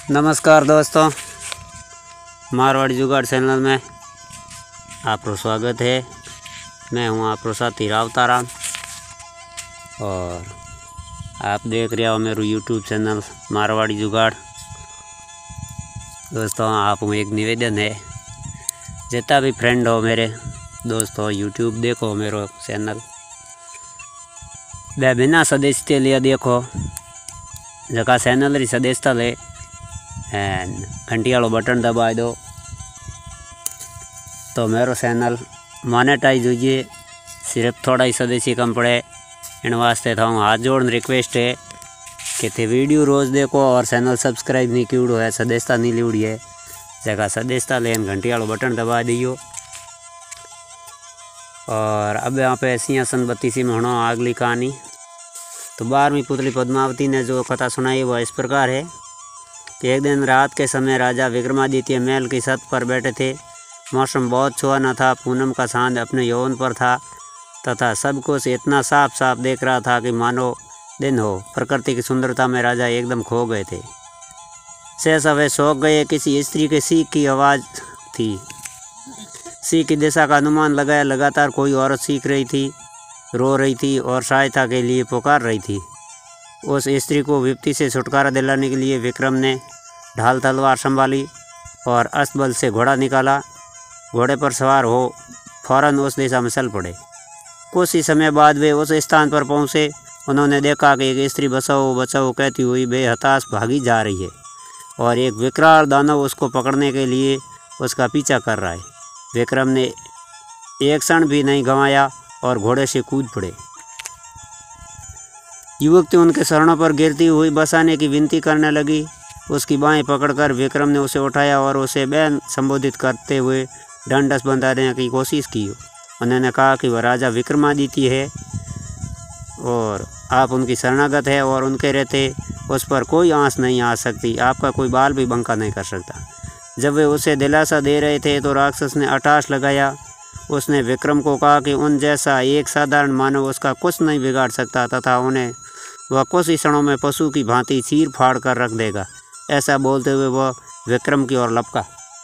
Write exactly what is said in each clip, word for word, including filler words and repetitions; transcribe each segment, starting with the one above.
नमस्कार दोस्तों, मारवाड़ी जुगाड़ चैनल में आपका स्वागत है। मैं हूं आपका साथी रावताराम और आप देख रहे हो मेरू यूट्यूब चैनल मारवाड़ी जुगाड़। दोस्तों, आप में एक निवेदन है, जितना भी फ्रेंड हो मेरे दोस्तों, यूट्यूब देखो मेरो चैनल बे बिना सदस्यता लिए देखो, जका चैनल री सदस्यता ले एंड घंटी वालों बटन दबा दो तो मेरो चैनल मोनेटाइज होइए। सिर्फ थोड़ा ही सदस्य कम पड़े, इन वास्ते था हाथ जोड़ रिक्वेस्ट है कि थे वीडियो रोज़ देखो और चैनल सब्सक्राइब नहीं किउड़ो है, सदस्यता नहीं लिउड़ी है, जगह सदस्यता लेन घंटी वालों बटन दबा दियो। और अब यहाँ पे सिंहासन बत्तीसी में होना अगली कहानी। तो बारहवीं पुतली पद्मावती ने जो कथा सुनाई वह इस प्रकार है कि एक दिन रात के समय राजा विक्रमादित्य महल की छत पर बैठे थे। मौसम बहुत सुहाना था, पूनम का चांद अपने यौवन पर था तथा सब कुछ इतना साफ साफ देख रहा था कि मानो दिन हो। प्रकृति की सुंदरता में राजा एकदम खो गए थे। सहसा वे सौंक गए। किसी स्त्री के सीख की आवाज़ थी। सीख की दिशा का अनुमान लगाया। लगातार कोई औरत सीख रही थी, रो रही थी और सहायता के लिए पुकार रही थी। उस स्त्री को विपत्ति से छुटकारा दिलाने के लिए विक्रम ने ढाल तलवार संभाली और अस्तबल से घोड़ा निकाला। घोड़े पर सवार हो फौरन उस दिशा में चल पड़े। कुछ ही समय बाद वे उस स्थान पर पहुंचे। उन्होंने देखा कि एक स्त्री बचाओ बचाओ कहती हुई बेहताश भागी जा रही है और एक विकराल दानव उसको पकड़ने के लिए उसका पीछा कर रहा है। विक्रम ने एक क्षण भी नहीं गंवाया और घोड़े से कूद पड़े। युवती उनके शरणों पर गिरती हुई बसाने की विनती करने लगी। उसकी बाहें पकड़कर विक्रम ने उसे उठाया और उसे बहन संबोधित करते हुए ढंढस बंधाने की कोशिश की। उन्होंने कहा कि वह राजा विक्रमादित्य है और आप उनकी शरणागत है और उनके रहते उस पर कोई आंच नहीं आ सकती, आपका कोई बाल भी बंका नहीं कर सकता। जब वे उसे दिलासा दे रहे थे तो राक्षस ने अटाश लगाया। उसने विक्रम को कहा कि उन जैसा एक साधारण मानव उसका कुछ नहीं बिगाड़ सकता तथा उन्हें वह कुछ ही क्षणों में पशु की भांति चीर फाड़ कर रख देगा। ऐसा बोलते हुए वह विक्रम की ओर लपका।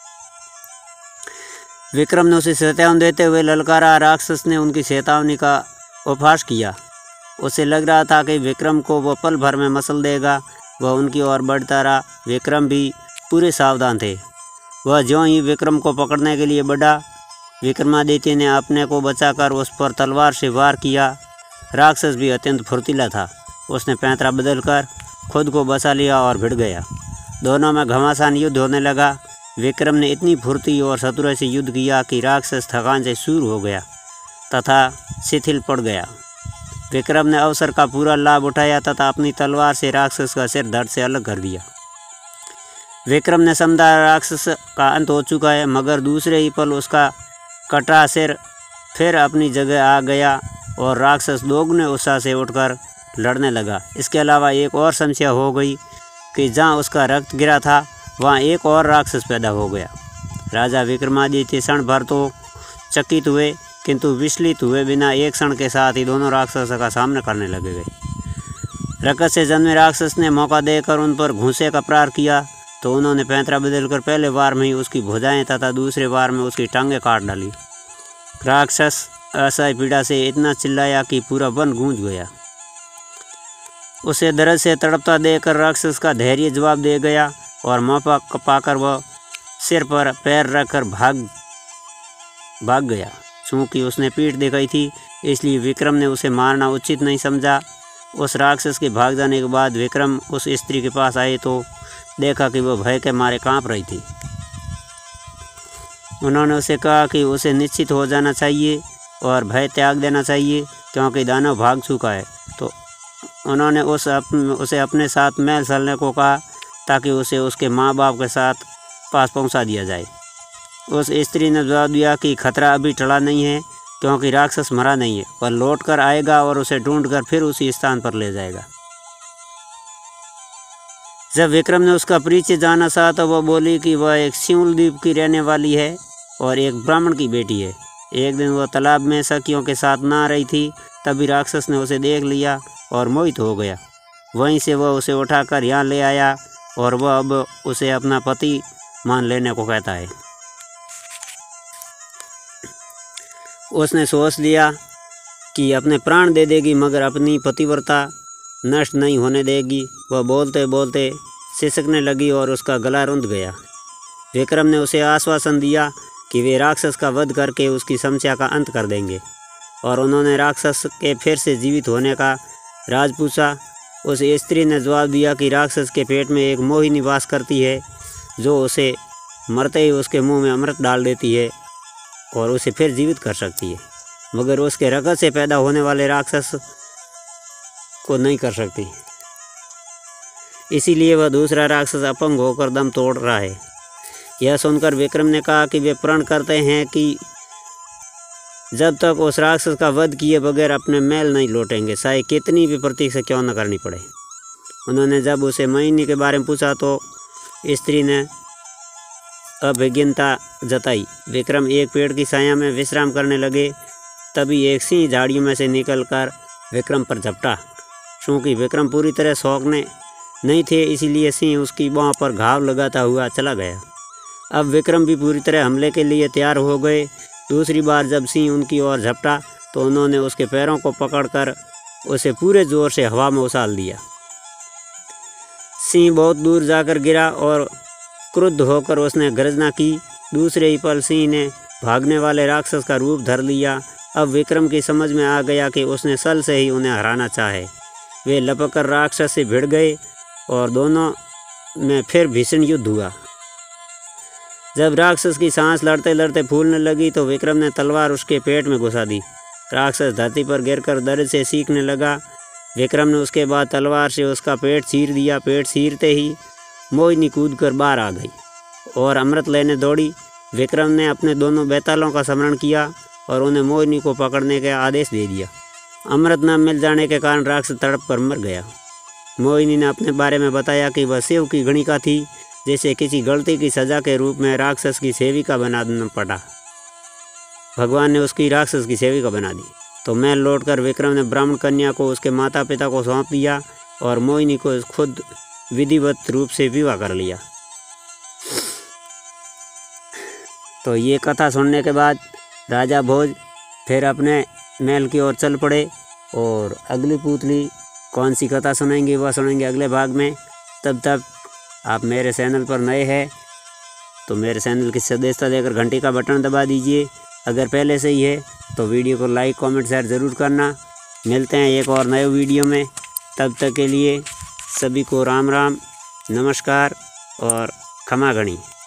विक्रम ने उसे चेतावनी देते हुए ललकारा। राक्षस ने उनकी चेतावनी का उपहास किया। उसे लग रहा था कि विक्रम को वह पल भर में मसल देगा। वह उनकी ओर बढ़ता रहा। विक्रम भी पूरे सावधान थे। वह ज्यों ही विक्रम को पकड़ने के लिए बढ़ा, विक्रमादित्य ने अपने को बचाकर उस पर तलवार से वार किया। राक्षस भी अत्यंत फुर्तीला था। उसने पैंतरा बदलकर खुद को बचा लिया और भिड़ गया। दोनों में घमासान युद्ध होने लगा। विक्रम ने इतनी फुर्ती और चतुराई से युद्ध किया कि राक्षस थकान से सूर हो गया तथा शिथिल पड़ गया। विक्रम ने अवसर का पूरा लाभ उठाया तथा अपनी तलवार से राक्षस का सिर धड़ से अलग कर दिया। विक्रम ने समझा राक्षस का अंत हो चुका है, मगर दूसरे ही पल उसका कटा सिर फिर अपनी जगह आ गया और राक्षस दोगुने उत्साह से उठकर लड़ने लगा। इसके अलावा एक और समस्या हो गई कि जहाँ उसका रक्त गिरा था वहाँ एक और राक्षस पैदा हो गया। राजा विक्रमादित्य क्षण भर तो चकित हुए, किंतु विचलित हुए बिना एक क्षण के साथ ही दोनों राक्षसों का सामना करने लगे गए। रकत से जन्मे राक्षस ने मौका देकर उन पर घूंसे का प्रहार किया तो उन्होंने पैंतरा बदलकर पहले वार में ही उसकी भुजाएं तथा दूसरे वार में उसकी टांगें काट डाली। राक्षस असह्य पीड़ा से इतना चिल्लाया कि पूरा वन गूंज गया। उसे दर्द से तड़पता देखकर राक्षस का धैर्य जवाब दे गया और मौका पाकर वह सिर पर पैर रखकर भाग भाग गया। चूँकि उसने पीठ दिखाई थी इसलिए विक्रम ने उसे मारना उचित नहीं समझा। उस राक्षस के भाग जाने के बाद विक्रम उस स्त्री के पास आए तो देखा कि वह भय के मारे कांप रही थी। उन्होंने उसे कहा कि उसे निश्चित हो जाना चाहिए और भय त्याग देना चाहिए क्योंकि दानव भाग चुका है। तो उन्होंने उस अप, उसे अपने साथ महल चलने को कहा ताकि उसे उसके माँ बाप के साथ पास पहुंचा दिया जाए। उस स्त्री ने जवाब दिया कि खतरा अभी टला नहीं है क्योंकि राक्षस मरा नहीं है, वह लौट कर आएगा और उसे ढूंढकर फिर उसी स्थान पर ले जाएगा। जब विक्रम ने उसका परिचय जाना चाहा तो वह बोली कि वह एक सिंहुल द्वीप की रहने वाली है और एक ब्राह्मण की बेटी है। एक दिन वह तालाब में सखियों के साथ नहा रही थी, तभी राक्षस ने उसे देख लिया और मोहित हो गया। वहीं से वह उसे उठाकर यहाँ ले आया और वह अब उसे अपना पति मान लेने को कहता है। उसने सोच लिया कि अपने प्राण दे देगी मगर अपनी पतिव्रता नष्ट नहीं होने देगी। वह बोलते बोलते सिसकने लगी और उसका गला रुंध गया। विक्रम ने उसे आश्वासन दिया कि वे राक्षस का वध करके उसकी समस्या का अंत कर देंगे और उन्होंने राक्षस के फिर से जीवित होने का राज पूछा। उस स्त्री ने जवाब दिया कि राक्षस के पेट में एक मोहिनी वास करती है जो उसे मरते ही उसके मुंह में अमृत डाल देती है और उसे फिर जीवित कर सकती है, मगर उसके रगत से पैदा होने वाले राक्षस को नहीं कर सकती। इसीलिए वह दूसरा राक्षस अपंग होकर दम तोड़ रहा है। यह सुनकर विक्रम ने कहा कि वे प्रण करते हैं कि जब तक उस राक्षस का वध किए बगैर अपने महल नहीं लौटेंगे, चाहे कितनी भी प्रतीक्षा क्यों न करनी पड़े। उन्होंने जब उसे मोहिनी के बारे में पूछा तो स्त्री ने अभिज्ञता जताई। विक्रम एक पेड़ की छाया में विश्राम करने लगे, तभी एक सिंह झाड़ियों में से निकलकर विक्रम पर झपटा। चूँकि विक्रम पूरी तरह शौकने नहीं थे, इसीलिए सिंह उसकी बाँह पर घाव लगाता हुआ चला गया। अब विक्रम भी पूरी तरह हमले के लिए तैयार हो गए। दूसरी बार जब सिंह उनकी ओर झपटा तो उन्होंने उसके पैरों को पकड़कर उसे पूरे जोर से हवा में उछाल दिया। सिंह बहुत दूर जाकर गिरा और क्रुद्ध होकर उसने गर्जना की। दूसरे ही पल सिंह ने भागने वाले राक्षस का रूप धर लिया। अब विक्रम की समझ में आ गया कि उसने सल से ही उन्हें हराना चाहे। वे लपककर राक्षस से भिड़ गए और दोनों में फिर भीषण युद्ध हुआ। जब राक्षस की सांस लड़ते लड़ते फूलने लगी तो विक्रम ने तलवार उसके पेट में घुसा दी। राक्षस धरती पर गिरकर दर्द से सीखने लगा। विक्रम ने उसके बाद तलवार से उसका पेट चीर दिया। पेट चीरते ही मोहिनी कूद कर बाहर आ गई और अमृत लेने दौड़ी। विक्रम ने अपने दोनों बैतालों का स्मरण किया और उन्हें मोहिनी को पकड़ने का आदेश दे दिया। अमृत न मिल जाने के कारण राक्षस तड़प कर मर गया। मोहिनी ने अपने बारे में बताया कि वह शिव की गणिका थी, जैसे किसी गलती की सज़ा के रूप में राक्षस की सेविका बना देना पड़ा। भगवान ने उसकी राक्षस की सेविका बना दी। तो महल लौटकर विक्रम ने ब्राह्मण कन्या को उसके माता पिता को सौंप दिया और मोहिनी को खुद विधिवत रूप से विवाह कर लिया। तो ये कथा सुनने के बाद राजा भोज फिर अपने महल की ओर चल पड़े और अगली पुतली कौन सी कथा सुनेंगे वह सुनेंगे अगले भाग में। तब तक आप मेरे चैनल पर नए हैं तो मेरे चैनल की सदस्यता देकर घंटी का बटन दबा दीजिए। अगर पहले से ही है तो वीडियो को लाइक कमेंट शेयर ज़रूर करना। मिलते हैं एक और नए वीडियो में। तब तक के लिए सभी को राम राम, नमस्कार और क्षमा गणी।